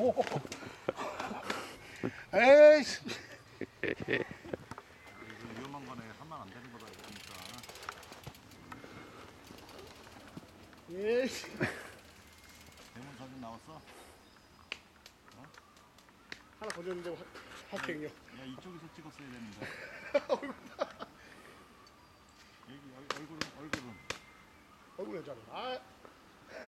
에이씨. 위험한 거네. 하면 안 되는 거다 이러니까. 에이씨. 대문 사진 나왔어? 하나 건졌는데 확행이요. 야 이쪽에서 찍었어야 되는데. 여기 얼굴은 얼굴 여자로. 아.